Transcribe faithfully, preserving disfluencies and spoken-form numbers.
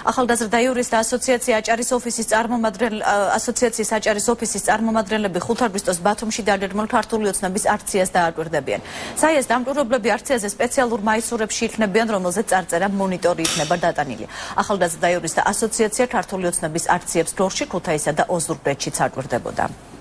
ახალგაზრდა იურისტთა ასოციაცია აჭარის ოფისის წარმომადგენლ ასოციაციის აჭარის ოფისის წარმომადგენლები ხუთ აგვისტოს ბათუმში დაგეგმილ ქართული ოცნების აქციას დააკვირდებიან. საიას დამკვირვებლები აქციაზე სპეციალურ მაისურებში იქნებიან, რომელზეც წარწერა მონიტორი იქნება დატანილი. ახალგაზრდა იურისტთა ასოციაცია ქართული ოცნების აქციებს გორში, ქუთაისსა და ოზურგეთშიც აკვირდებოდა.